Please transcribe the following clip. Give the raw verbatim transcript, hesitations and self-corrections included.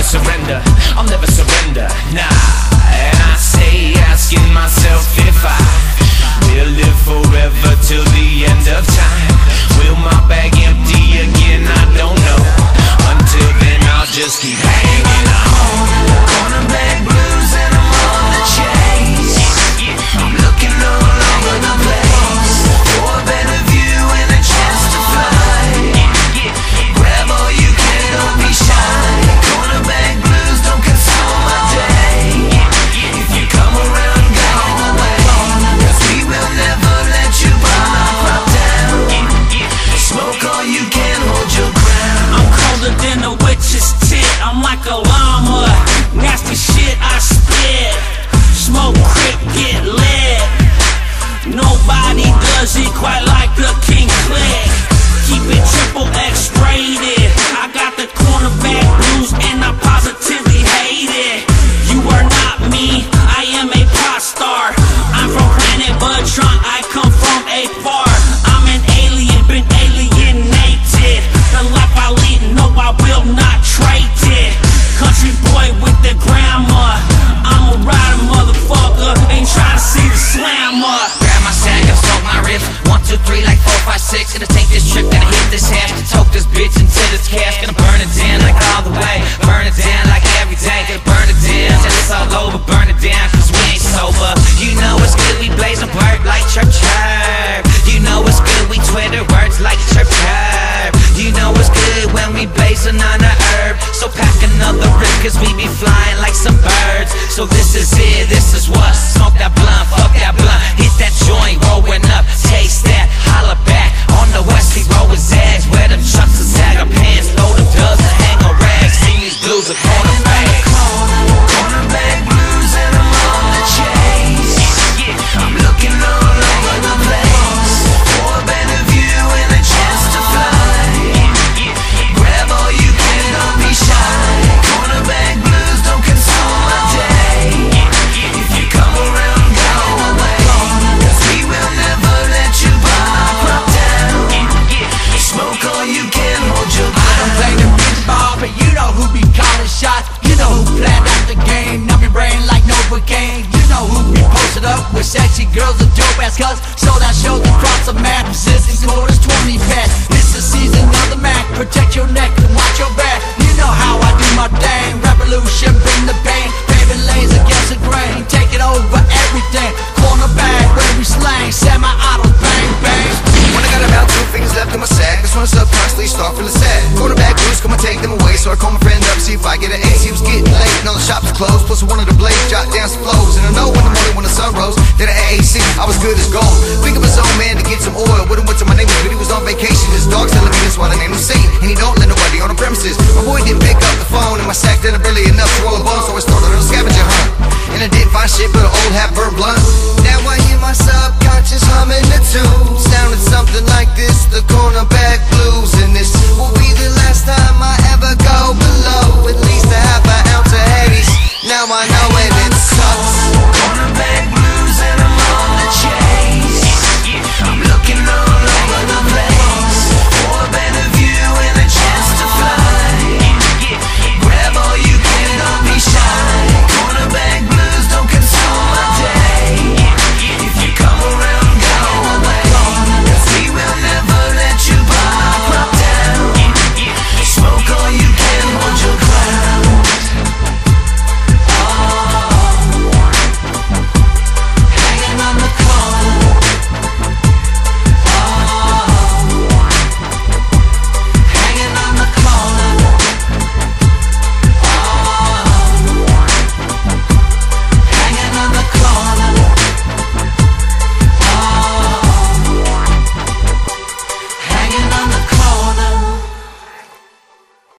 surrender, I'll never surrender, nah. And I stay asking myself if I will live forever till the end of time. Will my bag empty again? I don't know. Until then I'll just keep hanging on. Corner bag blues and I'm on the chase. I'm looking all over the place for a better view and a chance to fly. Grab all you can, don't be shy. Corner bag blues don't console my day. If you come around, go away, 'cause we will never let you burn our crop down. Smoke all you can, hold your ground. I'm colder than a witch's tit, I'm like a llama. Nasty shit I spit. Smoke, crip, get lit. Nobody does it quite like the King Click. Keep it triple X rated. I got the cornerback blues and I positively hate it. You are not me, I am a pop star. I'm from planet Butron, I come from a far. I'm an alien, been alienated. The life I lead, no I will not trade it. Country boy with the grammar, I'm a rider motherfucker, ain't tryna see the slammer. Grab my sack and smoke my riff. One, two, three, like four, five, six. Gonna take this trip, gonna hit this hash. Toke this bitch until it's cash. Gonna burn it down like all the way. Burn it down like every day. Gonna burn it down till it's all over. Burn it down 'cause we ain't sober. You know it's good, we blazing work like chirp chirp. You know it's good, we Twitter words like chirp chirp. You know it's good when we blazing on the herb. So pack another rip 'cause we be flying like some birds. So this is it, this is what. Smoke that blunt, fuck that blunt. Hit that joint, rolling up, taste that, holla back. On the west, we roll with zags. Wear them chucks and sag our pants. Load them dubs and hang on rags. See these blues are corner bags. Corner bag blues and I'm on the chase. I'm looking all over the place for a better view and a chance to fly. Grab all you can, don't be shy. Corner bag blues don't console my day. If you come around, go away, 'cause we will never let you burn our crop down. Smoke all you can, hold your ground. I don't play the big ball, but you know who be calling shots. You know who planned out the game. Numb your brain like Novocaine. You know who be posted up with sexy girls and dope ass cuz. Sold out shows across the map. Resistance quarters, twenty pack. It's the season of the Mac. Protect your neck and watch your back. You know how I do my thing. Revolution, bring the pain. Paving lanes against the grain. Take it over everything. Corner bag, where we slang. Semi-autos, bang, bang. When I got about two fingers left in my sack, that's when I subconsciously start feeling sad. Quarterback blues, come and take them away. So I call my friend up, see if I get an ace. He was getting late, and all the shops were closed. Plus one of the blades jot down some flows. And I know in the morning when the sun rose, that at A A C, I was good as gold. Think of his own man to get some oil. Would've went to my neighbor's video.